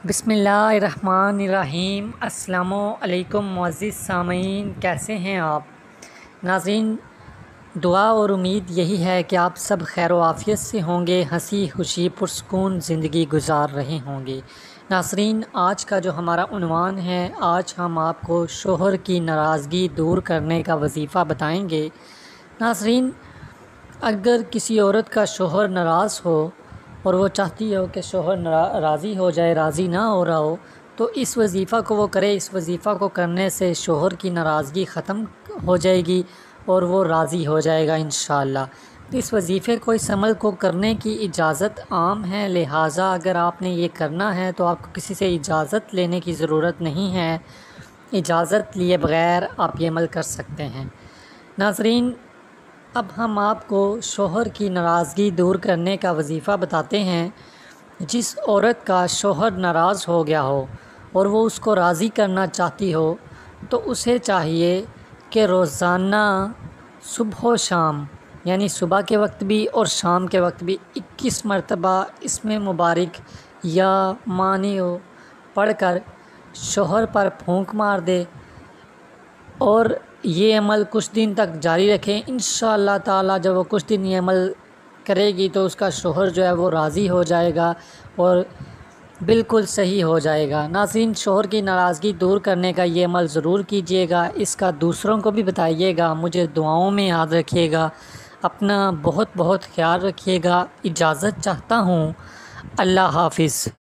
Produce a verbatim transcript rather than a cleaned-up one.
بسم اللہ الرحمن الرحیم۔ السلام علیکم معزز سامعین، کیسے ہیں آپ؟ ناظرین، دعا اور امید یہی ہے کہ آپ سب خیر و عافیت سے ہوں گے، ہنسی خوشی پرسکون زندگی گزار رہے ہوں گے۔ ناظرین، آج کا جو ہمارا عنوان ہے، آج ہم آپ کو شوہر کی ناراضگی دور کرنے کا وظیفہ بتائیں گے۔ ناظرین، اگر کسی عورت کا شوہر ناراض ہو اور وہ چاہتی ہو کہ شوہر راضی ہو جائے، راضی نہ ہو رہا ہو، تو اس وظیفہ کو وہ کرے۔ اس وظیفہ کو کرنے سے شوہر کی ناراضگی ختم ہو جائے گی اور وہ راضی ہو جائے گا انشاءاللہ۔ تو اس وظیفے کو، اس عمل کو کرنے کی اجازت عام ہے، لہٰذا اگر آپ نے یہ کرنا ہے تو آپ کو کسی سے اجازت لینے کی ضرورت نہیں ہے۔ اجازت لیے بغیر آپ یہ عمل کر سکتے ہیں۔ ناظرین، اب ہم آپ کو شوہر کی ناراضگی دور کرنے کا وظیفہ بتاتے ہیں۔ جس عورت کا شوہر ناراض ہو گیا ہو اور وہ اس کو راضی کرنا چاہتی ہو، تو اسے چاہیے کہ روزانہ صبح و شام، یعنی صبح کے وقت بھی اور شام کے وقت بھی اکیس مرتبہ اسم مبارک یا مانیو پڑھ کر شوہر پر پھونک مار دے اور یہ عمل کچھ دن تک جاری رکھیں۔ انشاءاللہ تعالی جب وہ کچھ دن یہ عمل کرے گی تو اس کا شوہر جو ہے وہ راضی ہو جائے گا اور بالکل صحیح ہو جائے گا۔ ناظرین، شوہر کی ناراضگی دور کرنے کا یہ عمل ضرور کیجیے گا، اس کا دوسروں کو بھی بتائیے گا، مجھے دعاؤں میں یاد رکھیے گا۔ اپنا بہت بہت خیال رکھیے گا۔ اجازت چاہتا ہوں۔ اللہ حافظ۔